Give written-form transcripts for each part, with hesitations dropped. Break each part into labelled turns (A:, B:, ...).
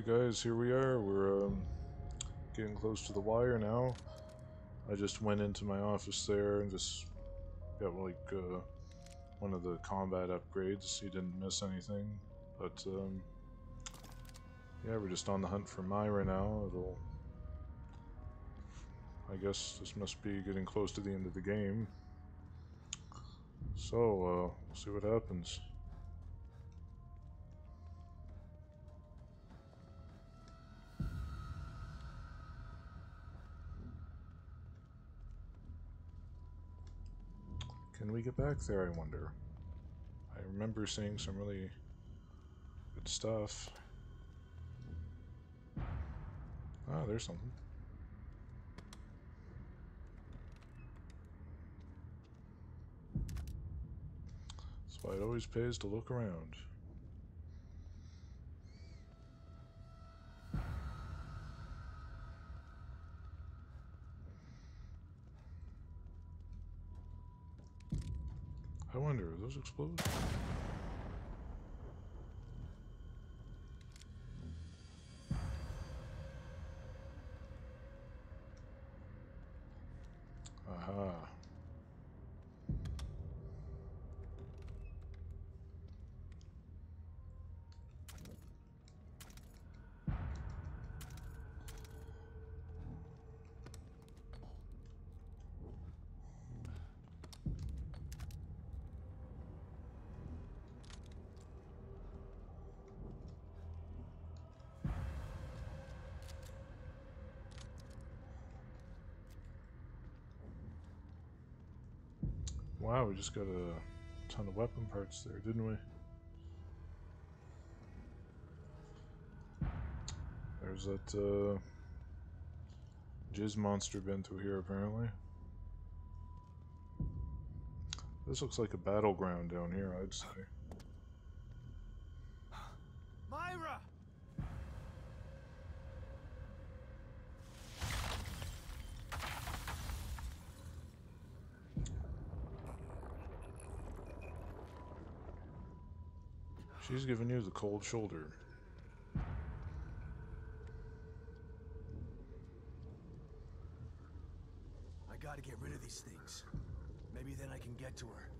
A: Alright guys, here we are. We're getting close to the wire now. I just went into my office there and just got like one of the combat upgrades, so you didn't miss anything. But yeah, we're just on the hunt for Myra now. I guess this must be getting close to the end of the game. So, we'll see what happens. Can we get back there, I wonder? I remember seeing some really good stuff. Ah, there's something. That's why it always pays to look around. I wonder, are those explode? Aha. Wow, we just got a ton of weapon parts there, didn't we? There's that jizz monster been through here apparently. This looks like a battleground down here, I'd say.
B: Myra!
A: She's giving you the cold shoulder.
B: I gotta get rid of these things. Maybe then I can get to her.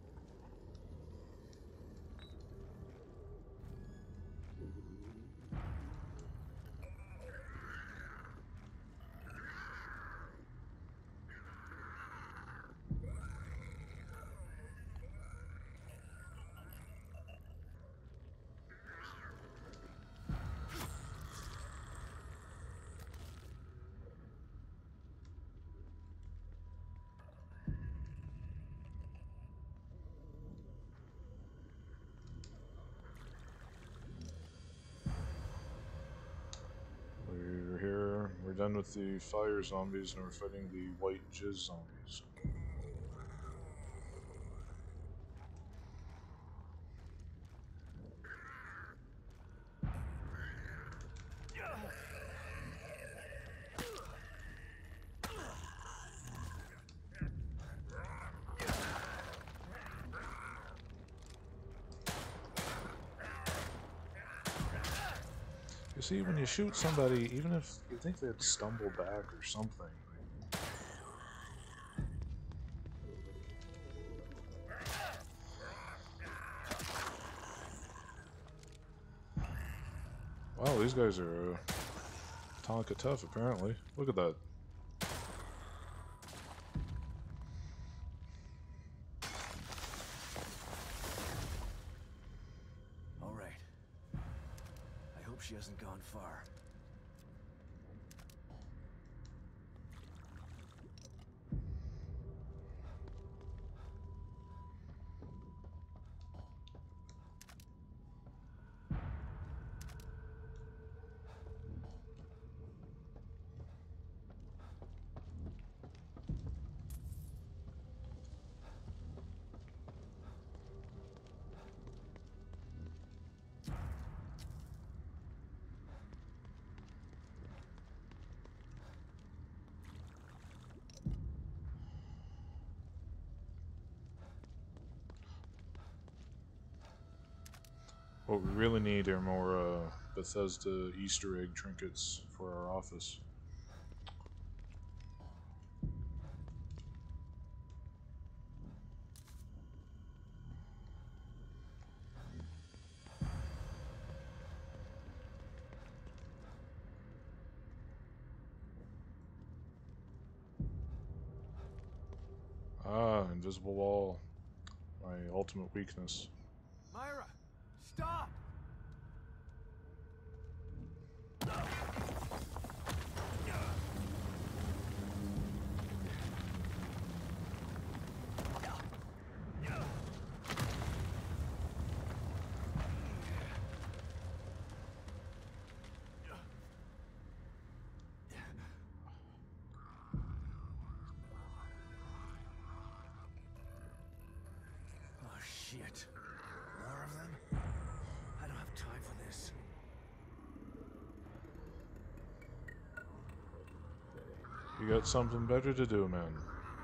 A: We're here, we're done with the fire zombies and we're fighting the white jizz zombies. You see, when you shoot somebody, even if you think they'd stumble back or something. Wow, these guys are Tonka tough, apparently. Look at that.
B: All right. I hope she hasn't gone far.
A: What we really need are more Bethesda Easter egg trinkets for our office. Ah, invisible wall. My ultimate weakness.
B: Myra, stop! Oh shit. More of them? I don't have time for this.
A: You got something better to do, man.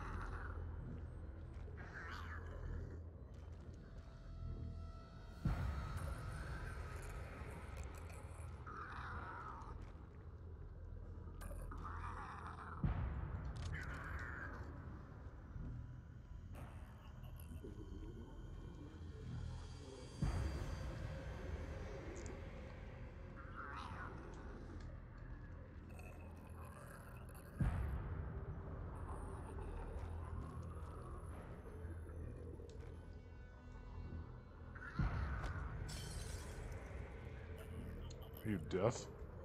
A: Are you deaf?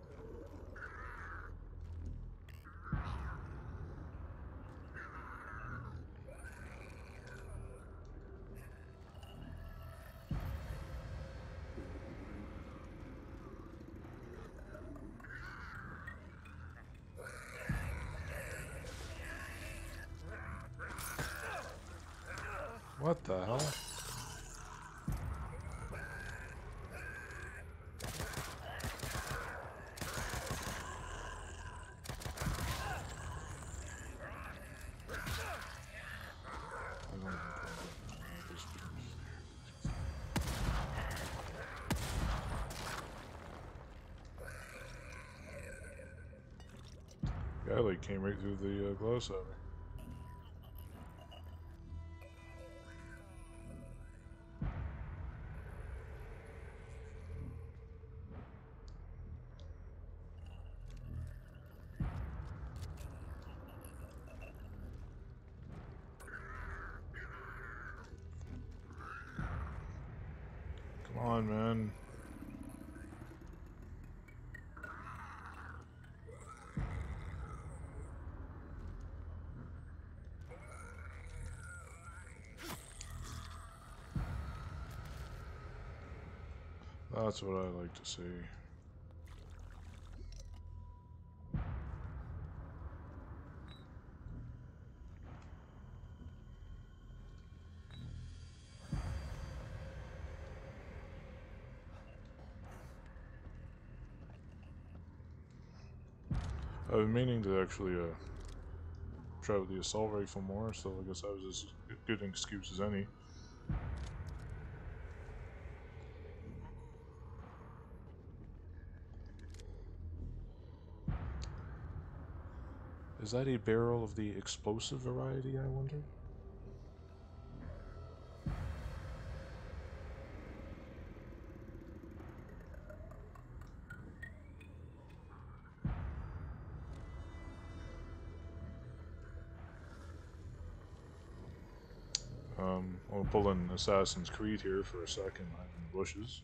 A: What the hell? Guy like came right through the glass at me. Come on, man. That's what I like to see. I've been meaning to actually try with the assault rifle more, so I guess that was as good an excuse as any. Is that a barrel of the explosive variety, I wonder? I'll pull in Assassin's Creed here for a second, hide in the bushes.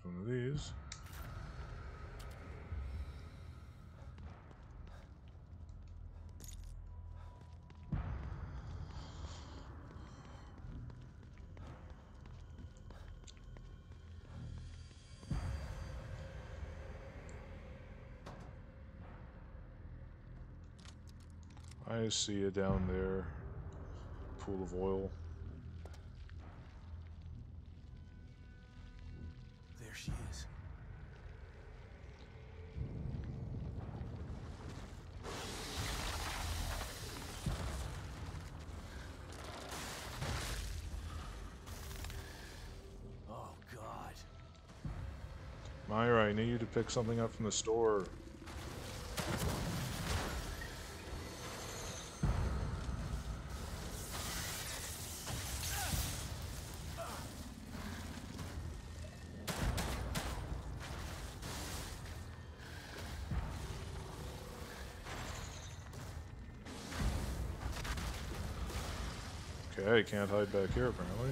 A: one of these. I see you down there. Pool of oil.
B: There she is. Oh, God.
A: Myra, I need you to pick something up from the store. Okay, I can't hide back here apparently.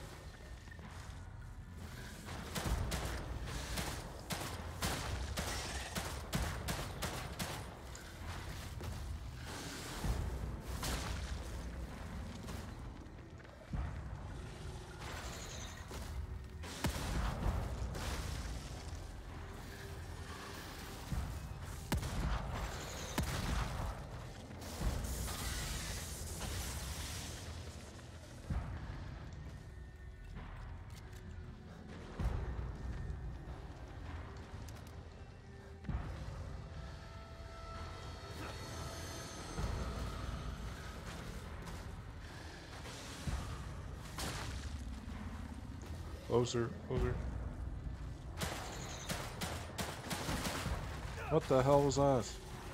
A: Closer, closer. What the hell was that?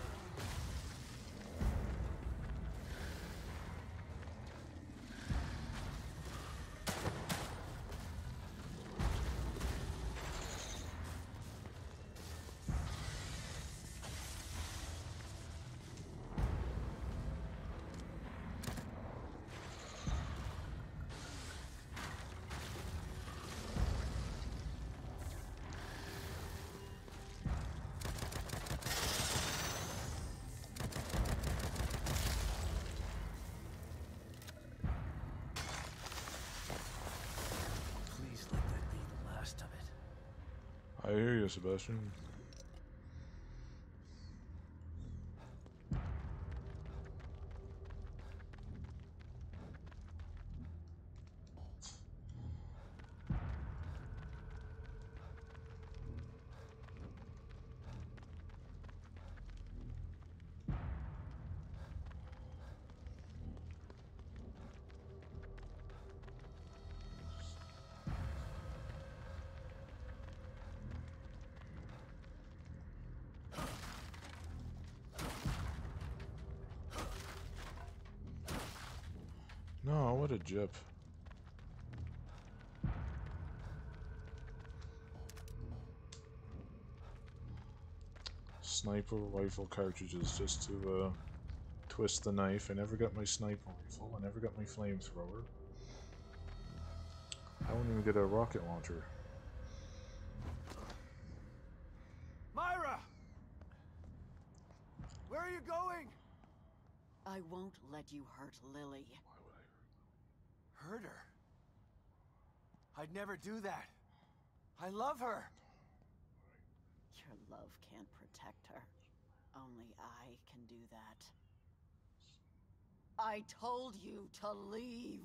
B: Please let that be the last of it.
A: I hear you, Sebastian. No, what a jip. Sniper rifle cartridges just to twist the knife. I never got my sniper rifle. I never got my flamethrower. I won't even get a rocket launcher.
B: Myra! Where are you going?
C: I won't let you hurt Lily.
B: Hurt her? I'd never do that. I love her.
C: Your love can't protect her. Only I can do that. I told you to leave.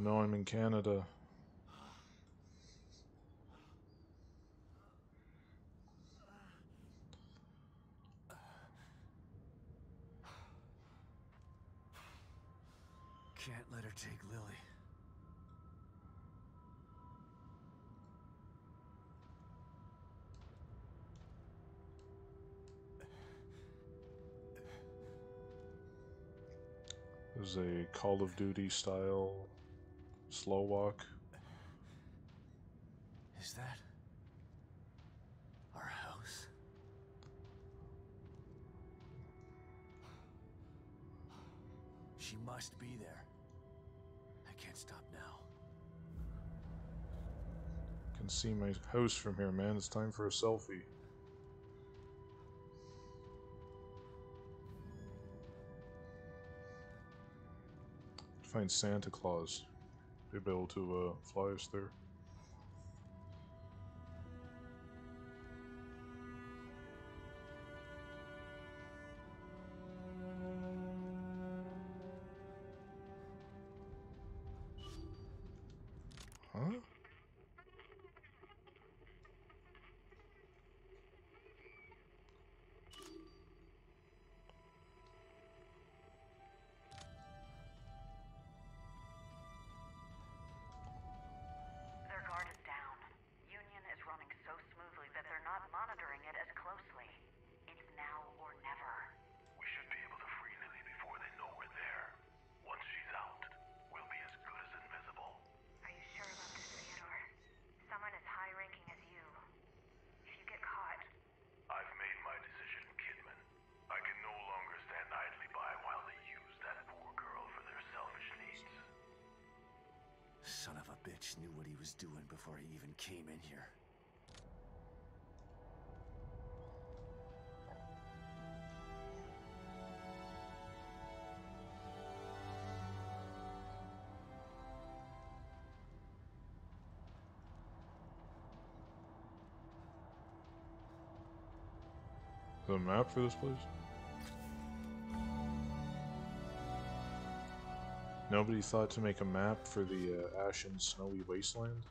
A: no, I'm in Canada.
B: Can't let her take Lily.
A: There's a Call of Duty style slow walk.
B: Is that our house? She must be there. I can't stop now.
A: Can see my house from here, man. It's time for a selfie. Find Santa Claus. They'll be able to fly us there. Huh?
D: Their guard is down. Union is running so smoothly that they're not monitoring it as closely. It's now or never.
E: We should be able to free Lily before they know we're there. Once she's out, we'll be as good as invisible.
F: Are you sure about this, Theodore? Someone as high-ranking as you. If you get caught...
E: I've made my decision, Kidman. I can no longer stand idly by while they use that poor girl for their selfish needs.
B: Son of a bitch knew what he was doing before he even came in here.
A: The map for this place? Nobody thought to make a map for the ashen, snowy wasteland?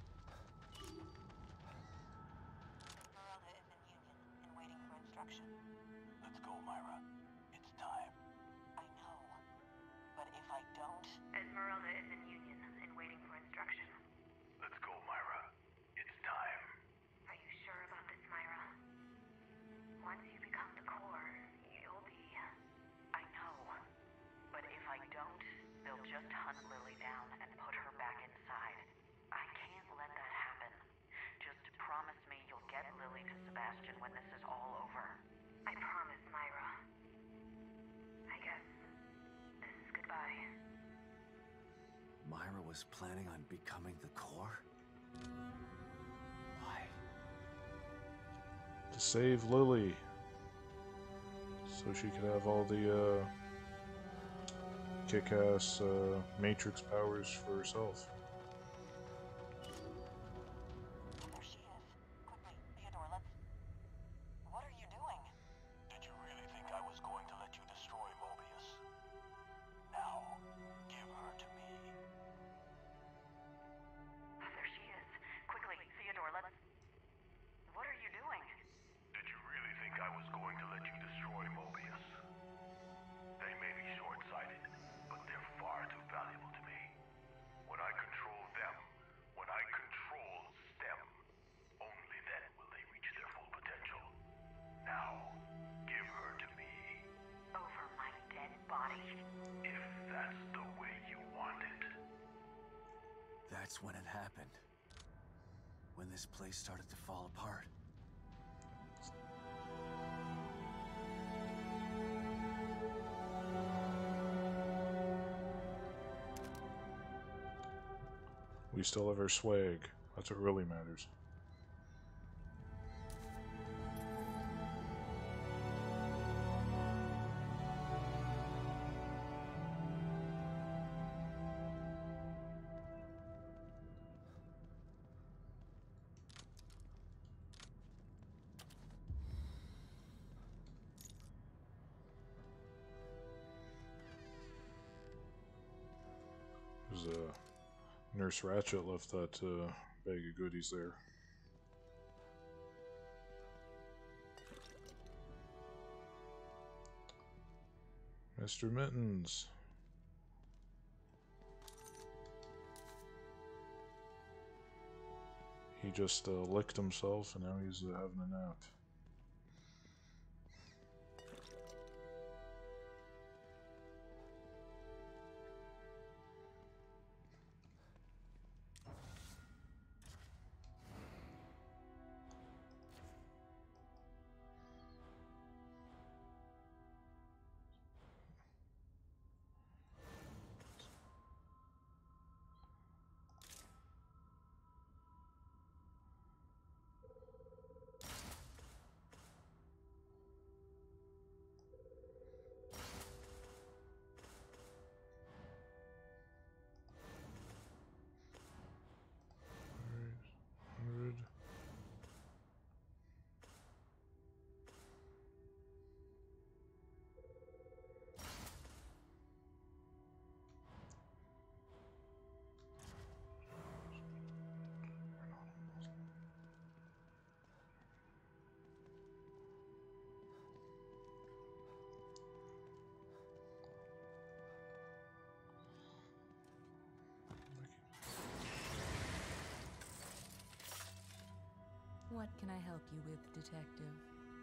D: Esmeralda is in Union and waiting for instruction.
E: Let's go, Myra. It's time.
D: I know. But if I don't...
F: Esmeralda is in Union and waiting for instruction.
E: Let's go, Myra. It's time.
F: Are you sure about this, Myra? Once you become the core, you'll be...
D: I know. But if I don't, they'll just hunt Lily down and put her back inside. I can't let that happen. Just promise me you'll get Lily to Sebastian when this is all over.
F: I promise, Myra. I guess this is goodbye.
B: Myra was planning on becoming the core? Why?
A: To save Lily. So she could have all the kick-ass Matrix powers for herself.
D: There she is. Quickly, Theodore, let's... What are you doing?
E: Did you really think I was going to let you destroy Mobius? Now, give her to me.
D: There she is. Quickly, Theodore, let's... What are you doing?
E: Did you really think I was going to let you destroy Mobius? They may be short-sighted, but they're far too valuable to me. When I control them, when I control STEM, only then will they reach their full potential. Now, give her to me.
D: Over my dead body.
E: If that's the way you want it.
B: That's when it happened. When this place started to fall apart.
A: We still have our swag. That's what really matters. There's a Nurse Ratchet left that bag of goodies there. Mr. Mittens. He just licked himself and now he's having a nap.
G: What can I help you with, Detective?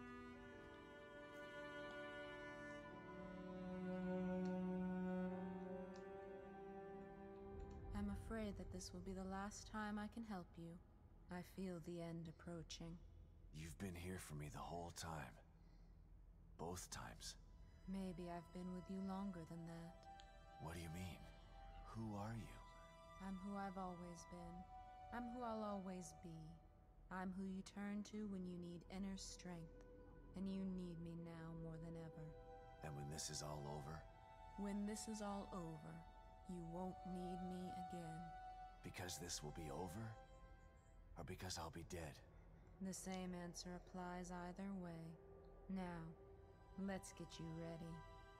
G: I'm afraid that this will be the last time I can help you. I feel the end approaching.
B: You've been here for me the whole time. Both times.
G: Maybe I've been with you longer than that.
B: What do you mean? Who are you?
G: I'm who I've always been. I'm who I'll always be. I'm who you turn to when you need inner strength. And you need me now more than ever.
B: And when this is all over?
G: When this is all over, you won't need me again.
B: Because this will be over? Or because I'll be dead?
G: The same answer applies either way. Now, let's get you ready.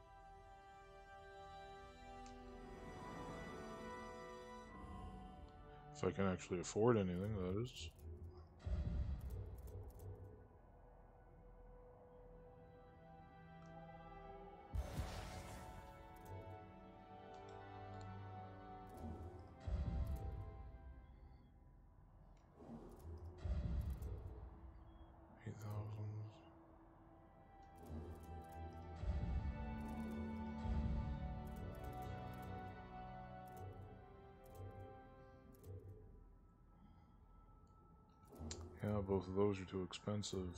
A: If I can actually afford anything, that is. Yeah, both of those are too expensive.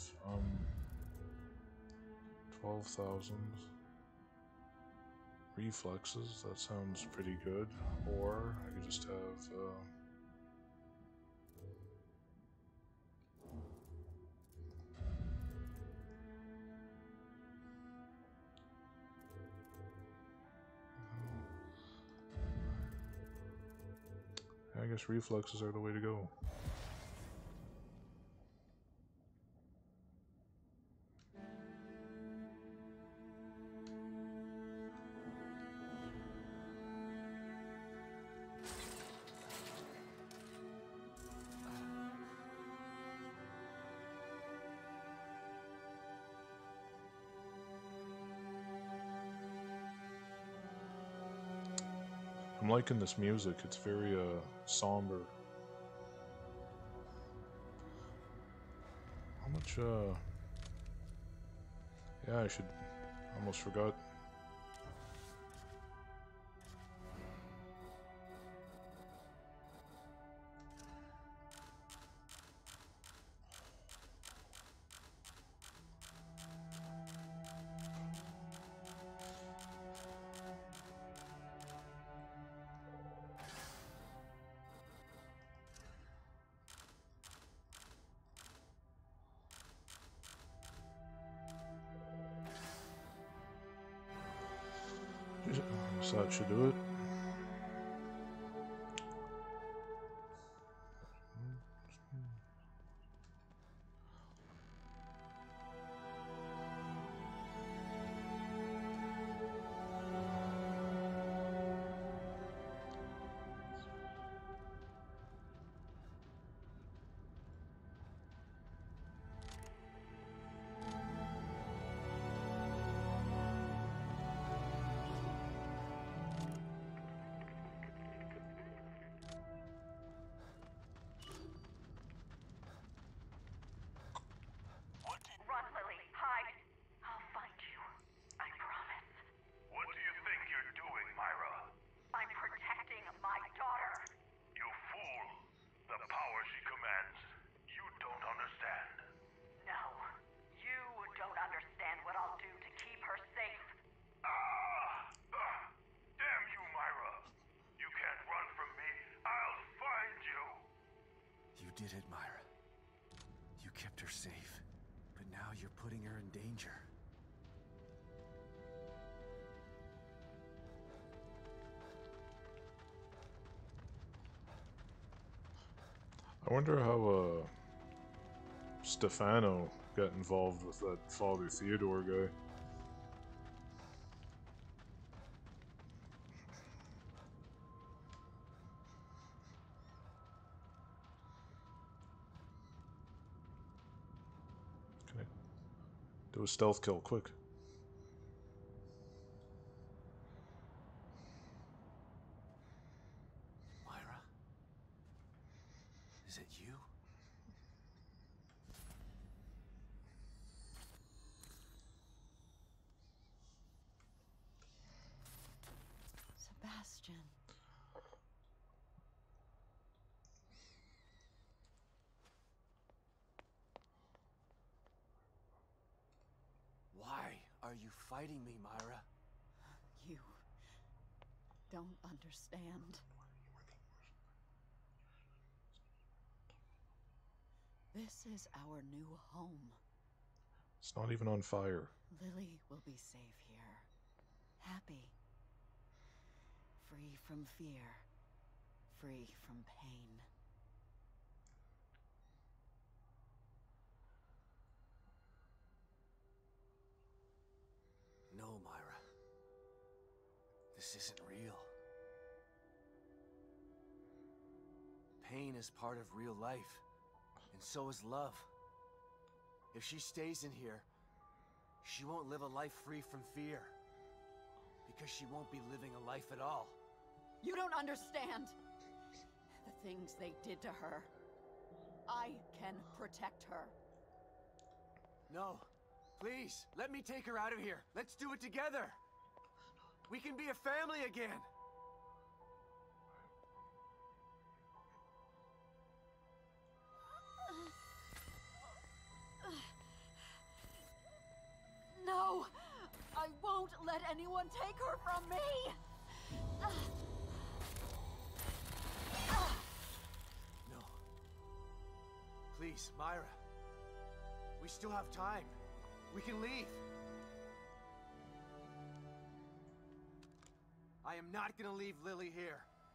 A: 12,000. Reflexes, that sounds pretty good. Or I could just have, I guess reflexes are the way to go. I'm liking this music, it's very somber. How much yeah, I should almost forgot. So that should do it.
B: did it, Myra. You kept her safe, but now you're putting her in danger.
A: I wonder how Stefano got involved with that Father Theodore guy. Can I do a stealth kill quick?
B: Myra? Is it you?
C: Sebastian.
B: Why are you fighting me, Myra?
C: You don't understand. This is our new home.
A: It's not even on fire.
C: Lily will be safe here. Happy. Free from fear. Free from pain.
B: No, Myra. This isn't real. Pain is part of real life, and so is love. If she stays in here, she won't live a life free from fear. Because she won't be living a life at all.
C: You don't understand the things they did to her. I can protect her.
B: No. Please, let me take her out of here. Let's do it together. We can be a family again.
C: No! I won't let anyone take her from me!
B: No. Please, Myra. We still have time. We can leave. I am not gonna leave Lily here.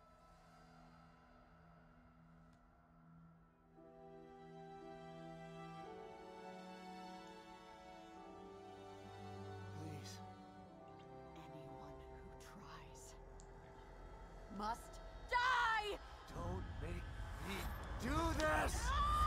B: Please.
C: Anyone who tries must die!
B: Don't make me do this!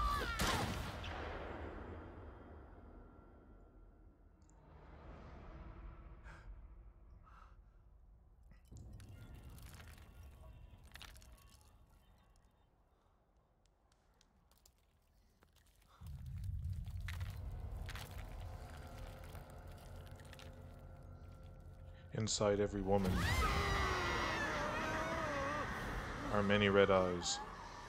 A: Inside every woman are many red eyes.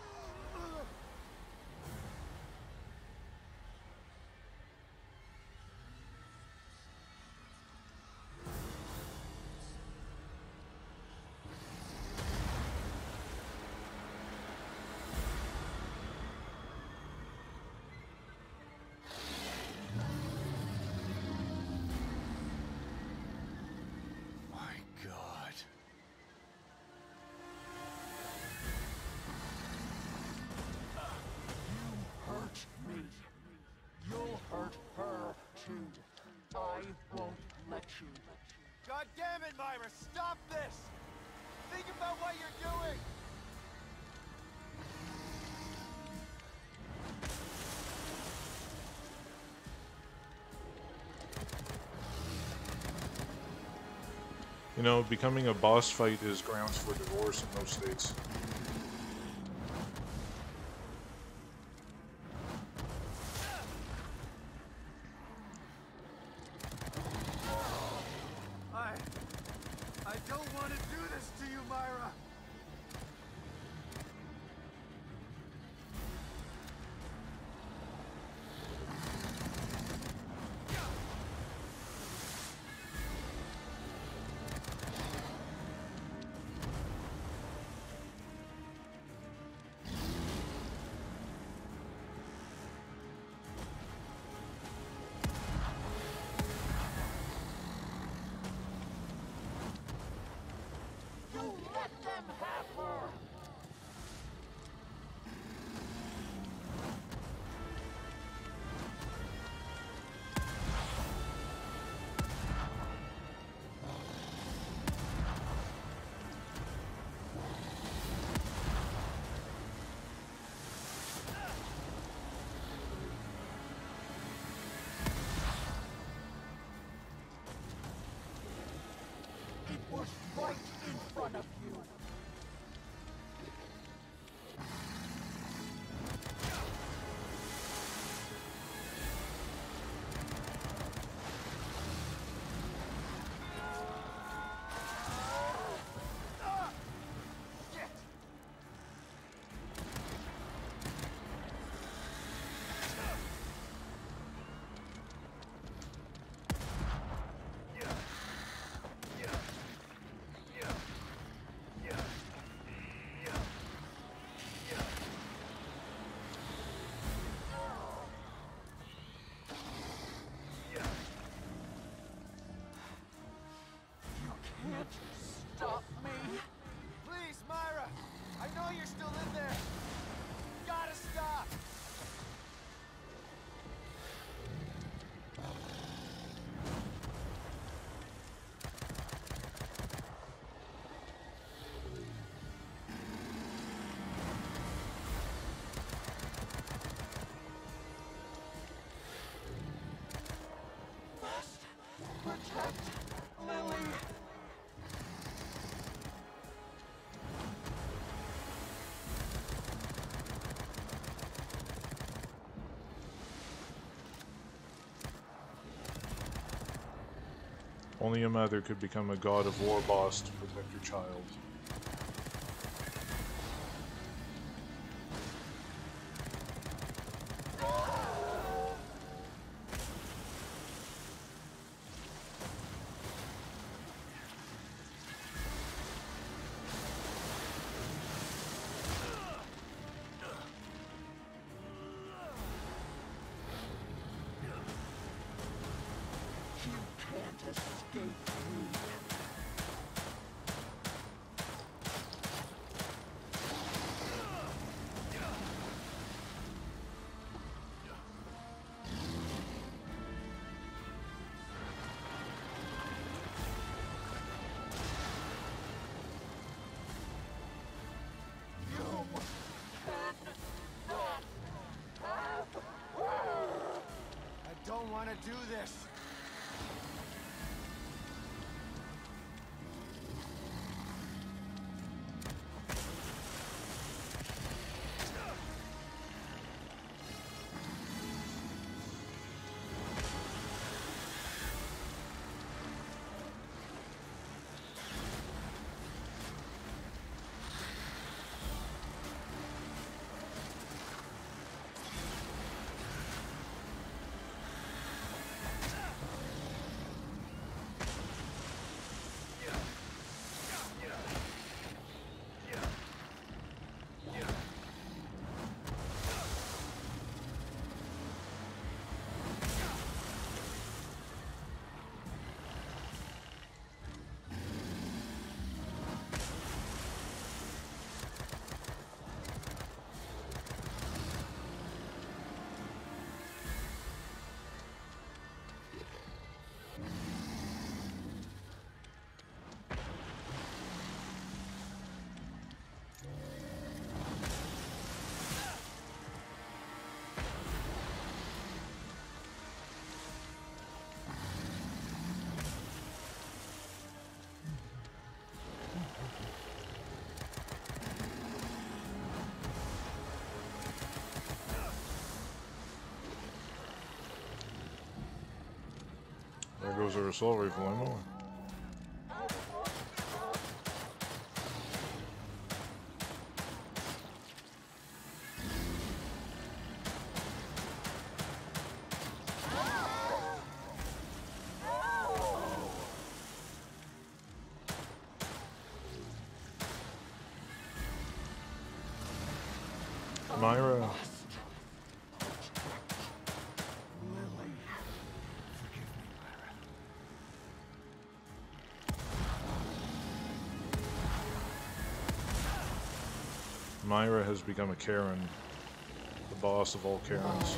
B: God damn it, Myra! Stop this! Think about what you're doing!
A: You know, becoming a boss fight is grounds for divorce in most states.
B: I don't want to do this to you, Myra!
A: Only a mother could become a god of war boss to protect her child.
B: I don't want to do this.
A: There goes our assault rifle ammo. Myra. Myra has become a Karen, the boss of all Karens.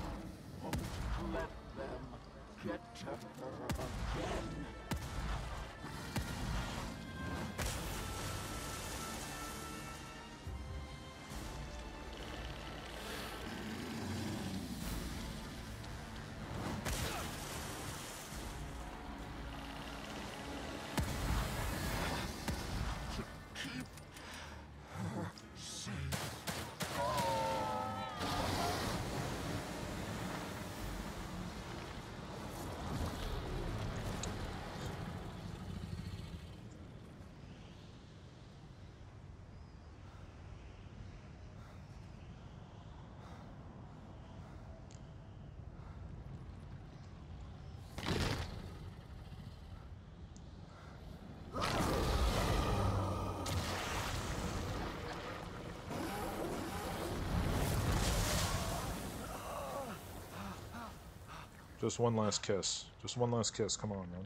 A: Just one last kiss. Just one last kiss. Come on, man.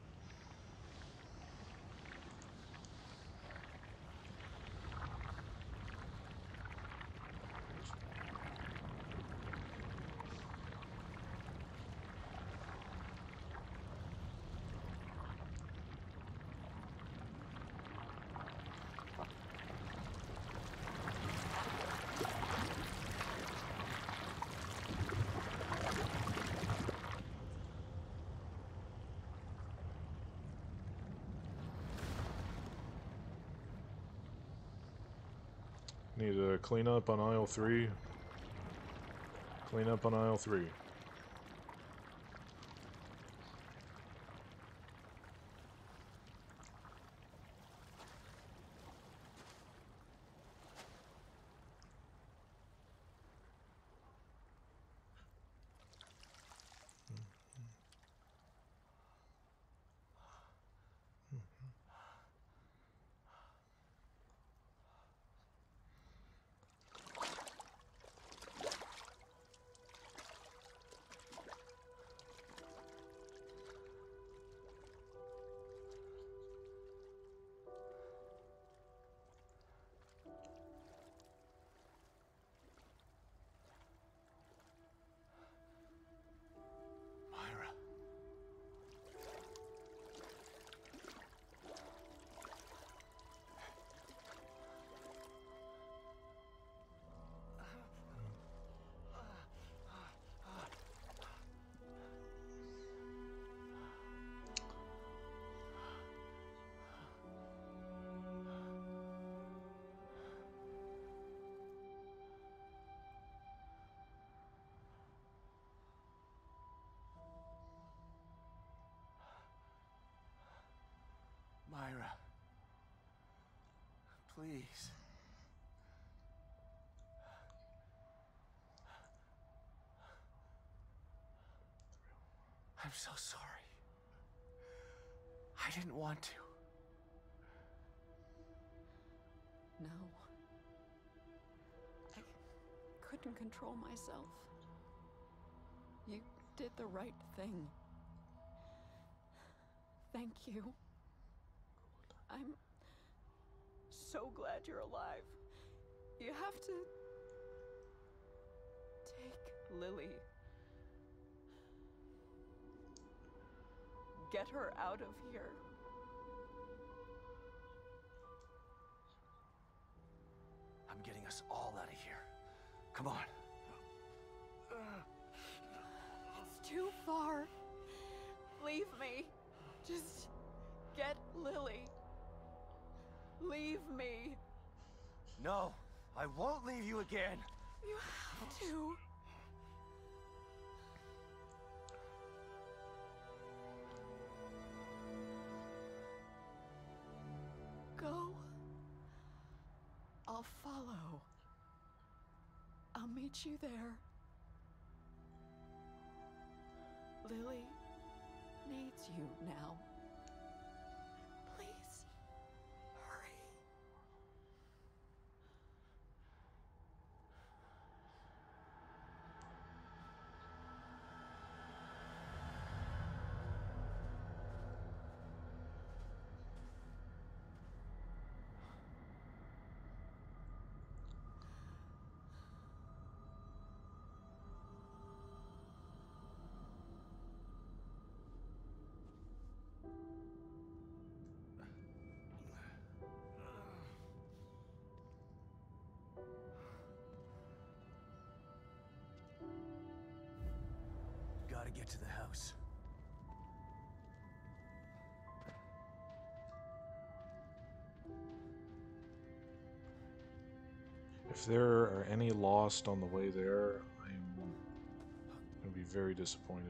A: Need to clean up on aisle 3. Clean up on aisle 3.
B: Please. I'm so sorry. I didn't want to.
C: No. I couldn't control myself. You did the right thing. Thank you. I'm so glad you're alive. You have to take Lily. Get her out of here.
B: I'm getting us all out of here. Come on.
C: It's too far. Leave me. Just get Lily. Leave me.
B: No, I won't leave you again.
C: You have to. Go. I'll follow. I'll meet you there. Lily needs you now. Please, hurry.
B: Gotta get to the house.
A: If there are any lost on the way there, I'm going to be very disappointed.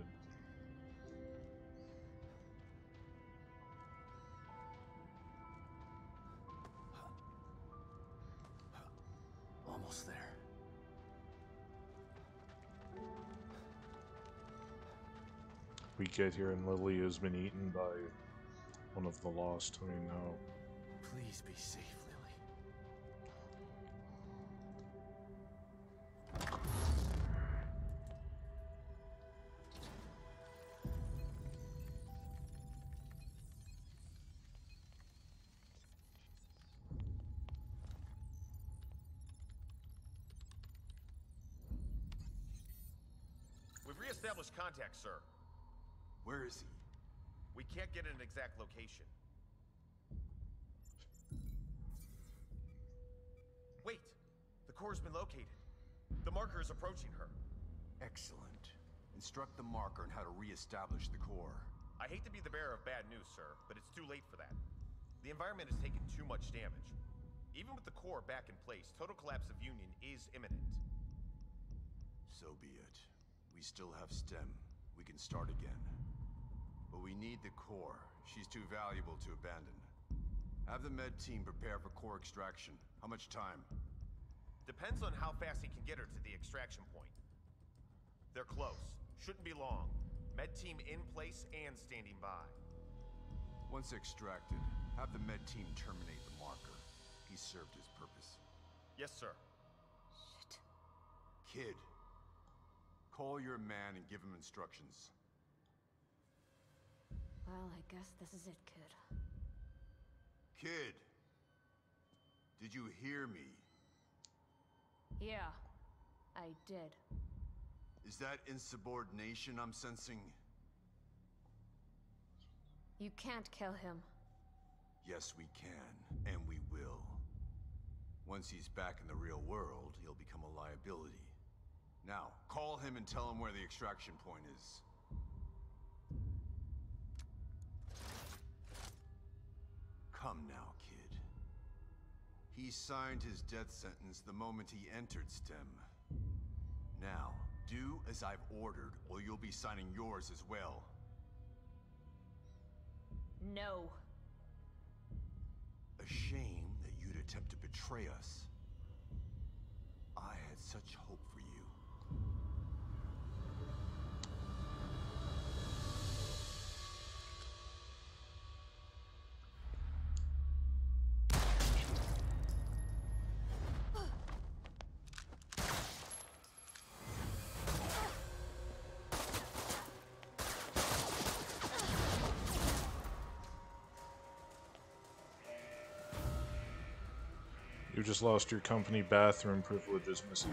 B: Almost there.
A: We get here and Lily has been eaten by one of the lost. I mean, how?
B: Please be safe, Lily.
H: We've re-established contact, sir.
B: Where is he?
H: We can't get an exact location. Wait! The core's been located. The marker is approaching her.
I: Excellent. Instruct the marker on how to re-establish the core.
H: I hate to be the bearer of bad news, sir, but it's too late for that. The environment has taken too much damage. Even with the core back in place, total collapse of Union is imminent.
I: So be it. We still have STEM. We can start again. But we need the core. She's too valuable to abandon. Have the med team prepare for core extraction. How much time?
H: Depends on how fast he can get her to the extraction point. They're close. Shouldn't be long. Med team in place and standing by.
I: Once extracted, have the med team terminate the marker. He served his purpose.
H: Yes, sir.
C: Shit.
I: Kid, call your man and give him instructions.
F: Well, I guess this is it, kid.
I: Kid! Did you hear me?
F: Yeah, I did.
I: Is that insubordination I'm sensing?
F: You can't kill him.
I: Yes, we can, and we will. Once he's back in the real world, he'll become a liability. Now, call him and tell him where the extraction point is. Come now, kid. He signed his death sentence the moment he entered STEM. Now, do as I've ordered, or you'll be signing yours as well.
F: No.
I: A shame that you'd attempt to betray us. I had such hope for you.
A: You just lost your company bathroom privileges, Missy.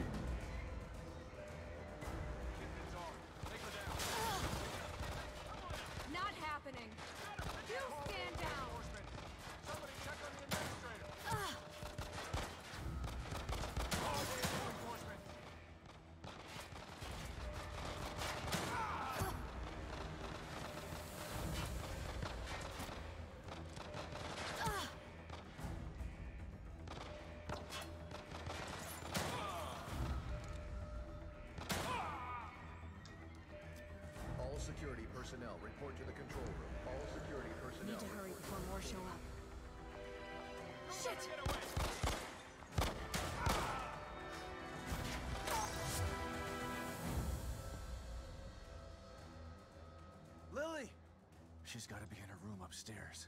G: Not happening. You stand down.
B: Somebody check on the administrator. Enforcement.
J: All security personnel report to the control room. All security personnel.
G: Need to hurry before more show up. Shit!
B: Lily! She's got to be in her room upstairs.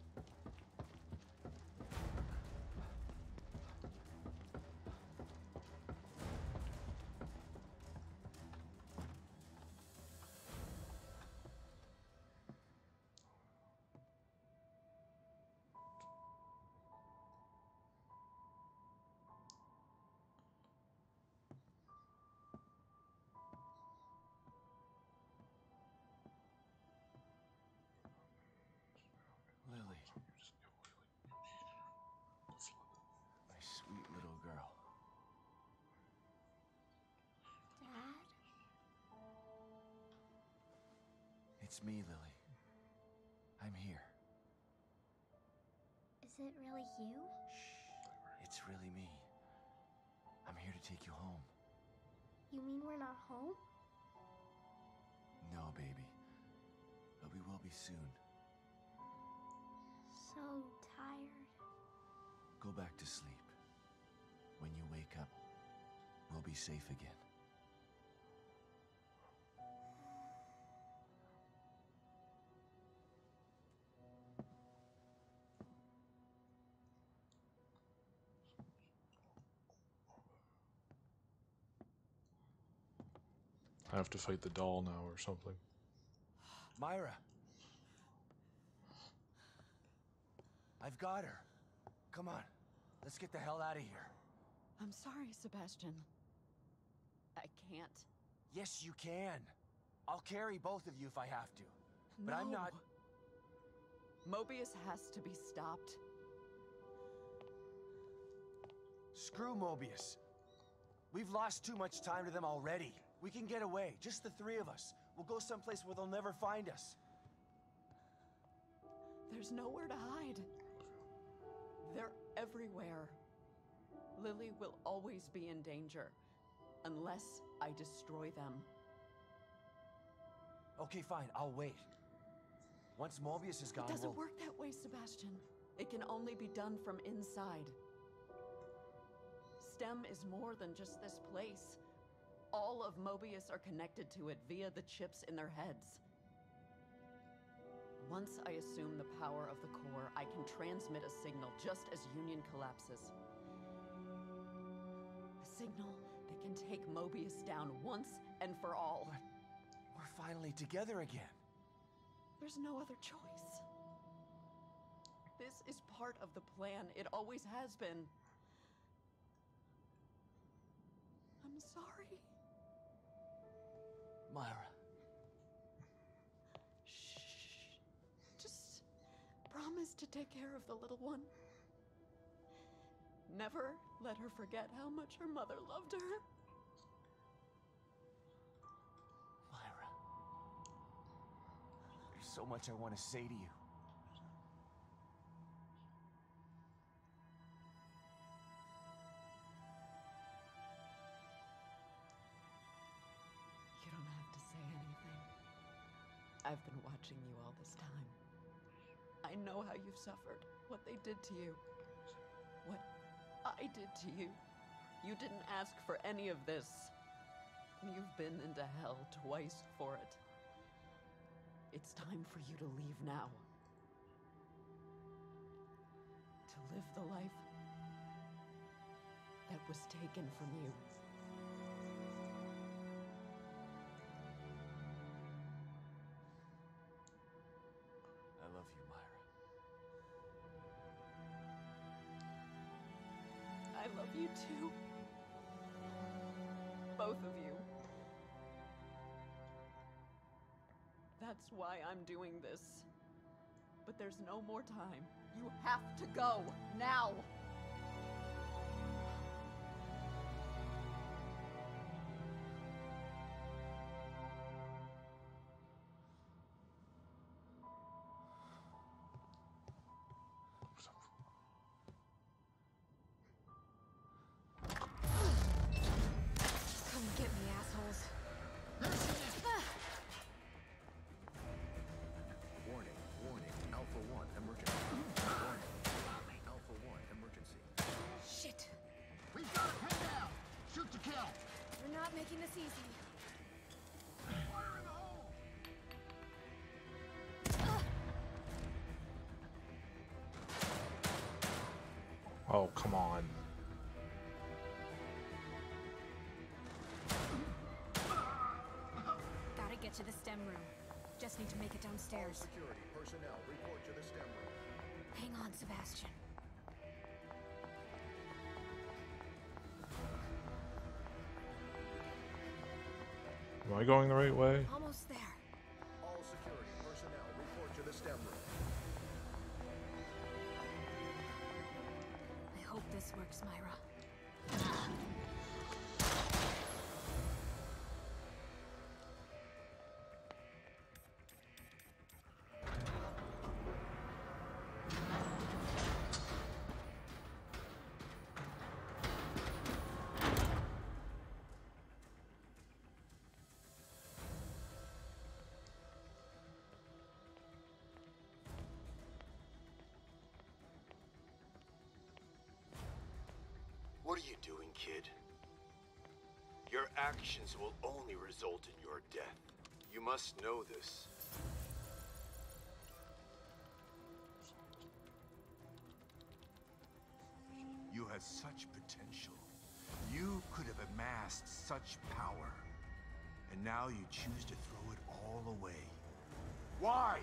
B: Lily. My sweet little girl.
F: Dad?
B: It's me, Lily. I'm here.
F: Is it really you?
B: Shh. It's really me. I'm here to take you home.
F: You mean we're not home?
B: No, baby. But we will be soon.
F: So tired.
B: Go back to sleep. When you wake up, we'll be safe again.
A: I have to fight the doll now or something.
B: Myra! I've got her. Come on. Let's get the hell out of here.
C: I'm sorry, Sebastian. I can't.
B: Yes, you can. I'll carry both of you if I have to. But I'm not...
C: Mobius has to be stopped.
B: Screw Mobius. We've lost too much time to them already. We can get away, just the three of us. We'll go someplace where they'll never find us.
C: There's nowhere to hide. They're everywhere. Lily will always be in danger, unless I destroy them.
B: Okay, fine, I'll wait. Once Mobius is gone,
C: It doesn't work that way, Sebastian. It can only be done from inside. STEM is more than just this place. All of Mobius are connected to it via the chips in their heads. Once I assume the power of the core, I can transmit a signal just as Union collapses. A signal that can take Mobius down once and for all.
B: We're finally together again.
C: There's no other choice. This is part of the plan. It always has been. I'm sorry.
B: Myra.
C: Shh. Just promise to take care of the little one. Never let her forget how much her mother loved her.
B: Myra. There's so much I want to say to you.
C: You don't have to say anything. I've been watching you all this time. I know how you've suffered, what they did to you, what I did to you. You didn't ask for any of this. You've been into hell twice for it. It's time for you to leave now. To live the life that was taken from you.
B: I love you, Myra.
C: I love you too. Both of you. That's why I'm doing this. But there's no more time. You have to go, now!
G: Come get me, assholes.
J: Warning, warning. Alpha 1, emergency. Warning. Alpha 1, emergency.
G: Shit.
J: We've got a pin down! Shoot to kill!
G: You're not making this easy.
J: Fire in the hole!
A: Oh, come on.
G: Gotta get to the STEM room. Just need to make it
J: All
G: downstairs.
J: security personnel, report to the STEM room.
G: Hang on, Sebastian.
A: Am I going the right way?
G: Almost there.
J: All security personnel, report to the STEM room.
G: I hope this works, Myra.
I: What are you doing, kid? Your actions will only result in your death. You must know this. You had such potential. You could have amassed such power. And now you choose to throw it all away. Why?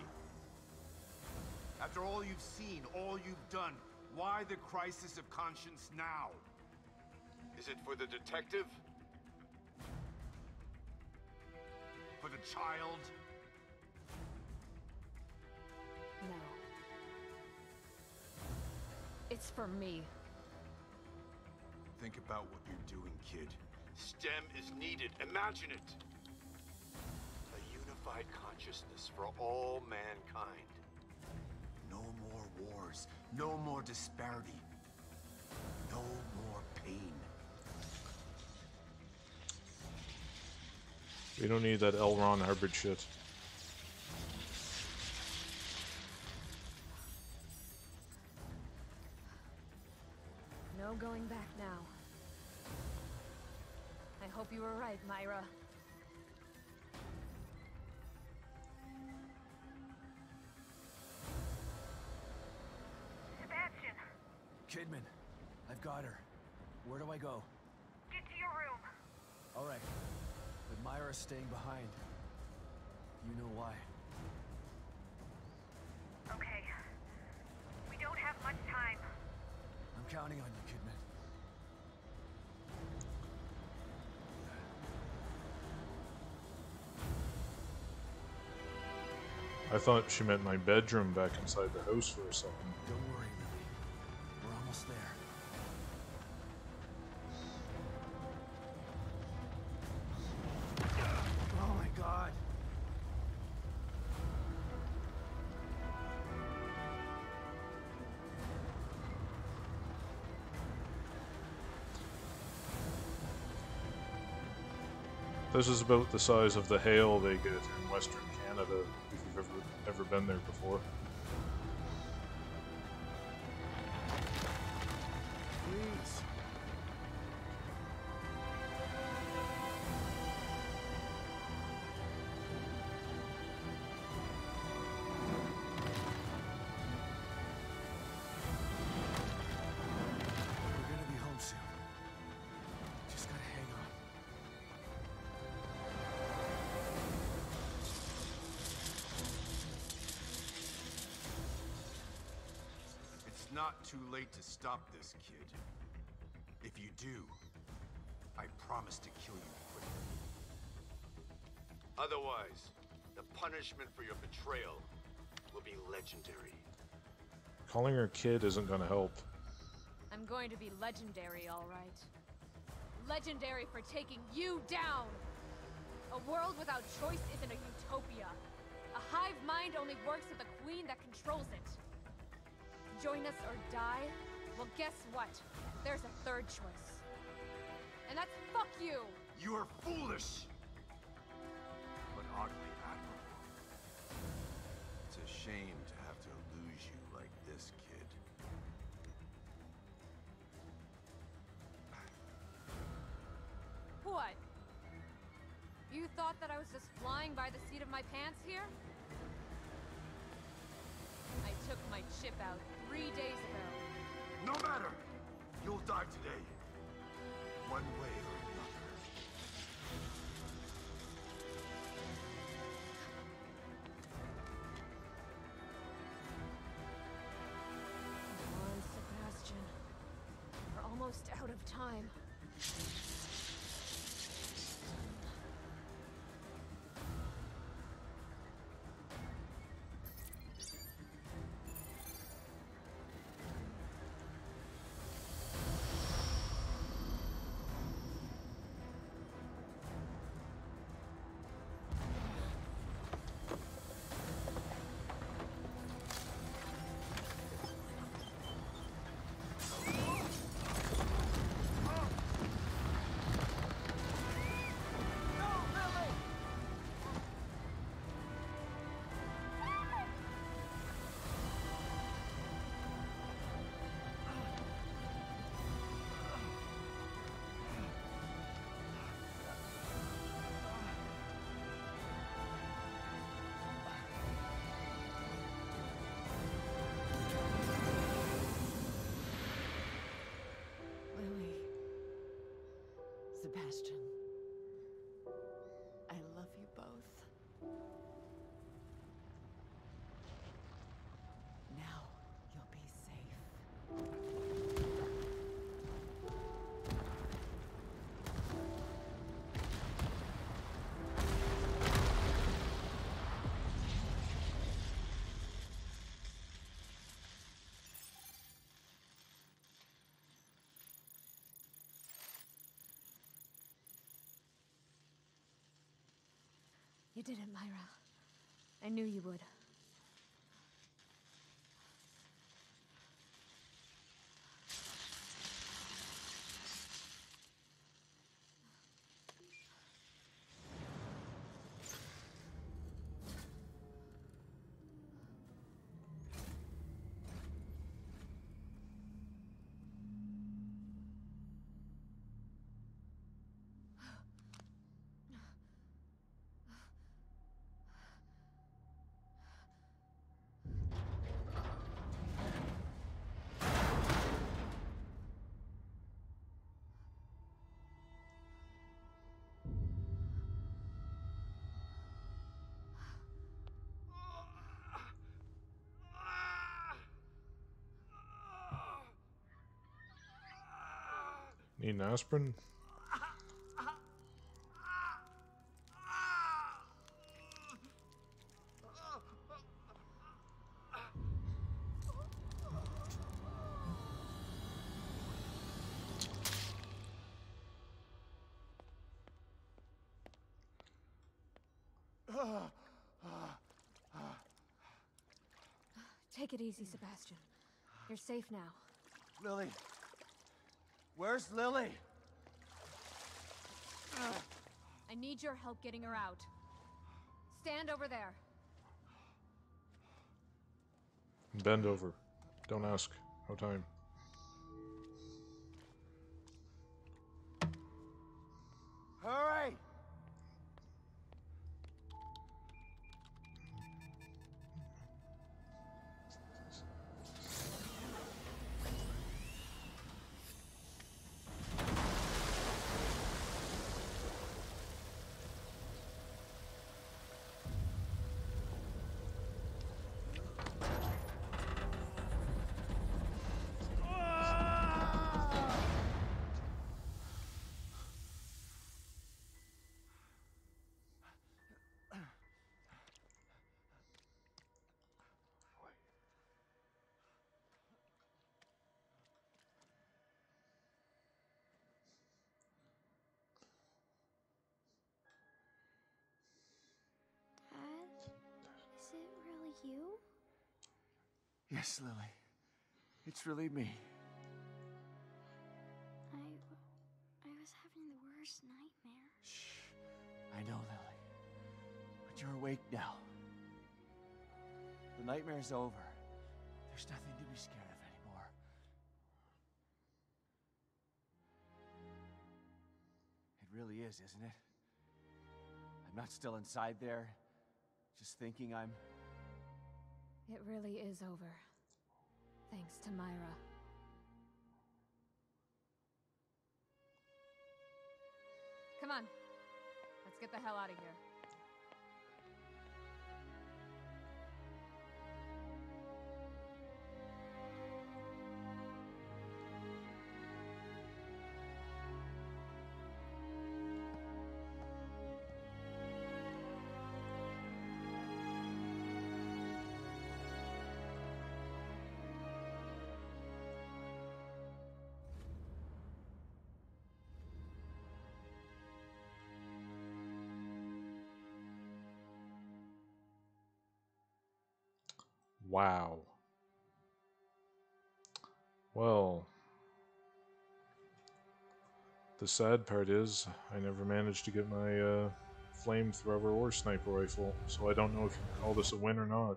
I: After all you've seen, all you've done, why the crisis of conscience now? Is it for the detective? For the child?
G: No. It's for me.
I: Think about what you're doing, kid. STEM is needed. Imagine it. A unified consciousness for all mankind. No more wars. No more disparity. No more pain.
A: We don't need that L. Ron Hubbard shit.
G: No going back now. I hope you were right, Myra.
F: Sebastian,
B: Kidman, I've got her. Where do I go?
F: get to your room.
B: All right. But Myra's staying behind. You know why.
F: Okay. We don't have much time.
B: I'm counting on you, Kidman.
A: I thought she meant my bedroom back inside the house for a second.
B: Don't worry, Lily. We're almost there. Oh my God.
A: This is about the size of the hail they get in Western Canada, if you've ever been there before.
B: Please.
I: not too late to stop this, kid. If you do, I promise to kill you quickly. Otherwise, the punishment for your betrayal will be legendary.
A: Calling her kid isn't gonna help.
G: I'm going to be legendary, all right. Legendary for taking you down! A world without choice isn't a utopia. A hive mind only works with a queen that controls it. Join us or die? Well, guess what? There's a third choice. And that's fuck you!
I: You are foolish! But oddly admirable. It's a shame to have to lose you like this, kid.
G: What? You thought that I was just flying by the seat of my pants here? I took my chip out 3 days ago.
I: No matter! You'll die today. One way or another.
G: Come on, Sebastian. We're almost out of time. Sebastian, I love you both. Now you'll be safe. You did it, Myra. I knew you would.
A: Need an aspirin?
G: Take it easy, Sebastian. You're safe now.
B: Lily. Where's Lily?
G: I need your help getting her out. Stand over there.
A: Bend over. Don't ask. No time.
B: Hurry! Yes, Lily. It's really me.
F: I was having the worst nightmare.
B: Shh. I know, Lily. But you're awake now. The nightmare's over. There's nothing to be scared of anymore. It really is, isn't it? I'm not still inside there, just thinking I'm...
G: It really is over. Thanks to Myra. Come on. Let's get the hell out of here.
A: Wow. Well, the sad part is I never managed to get my flamethrower or sniper rifle, so I don't know if you can call this a win or not.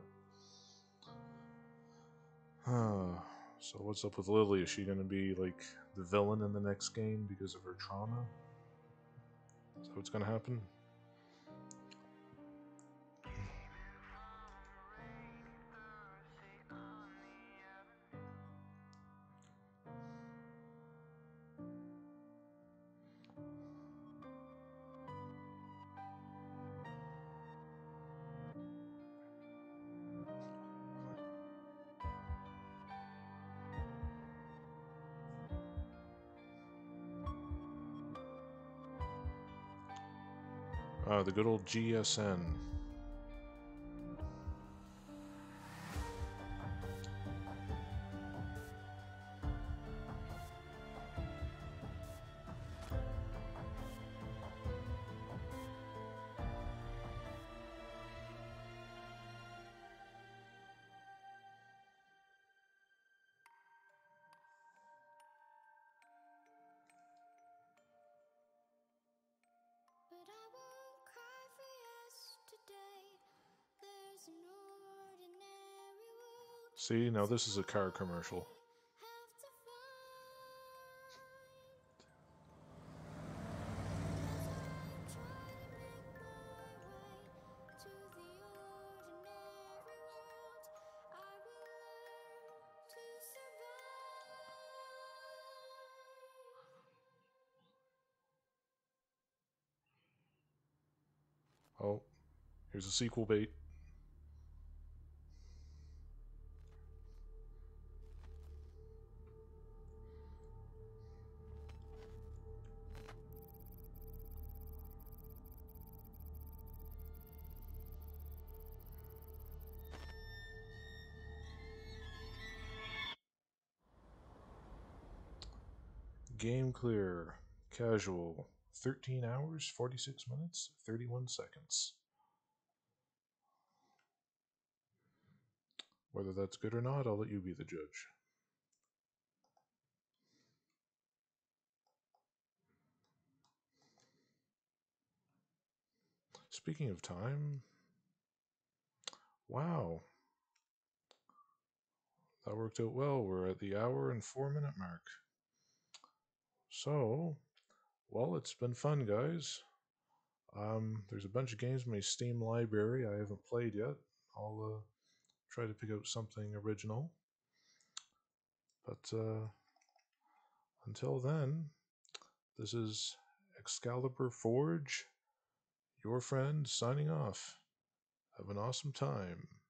A: So what's up with Lily? Is she gonna be like the villain in the next game because of her trauma? Is that what's gonna happen? The good old GSN.
F: But I won't cry for yesterday. There's an ordinary world.
A: See, now this is a car commercial.
F: Have to
A: Oh, here's a sequel bait. Game clear. Casual. 13 hours, 46 minutes, 31 seconds. Whether that's good or not, I'll let you be the judge. Speaking of time, wow, that worked out well. We're at the hour and 4 minute mark. So, well, it's been fun, guys. There's a bunch of games in my Steam library I haven't played yet. I'll try to pick out something original. But until then, this is Excalibur Forge, your friend, signing off. Have an awesome time.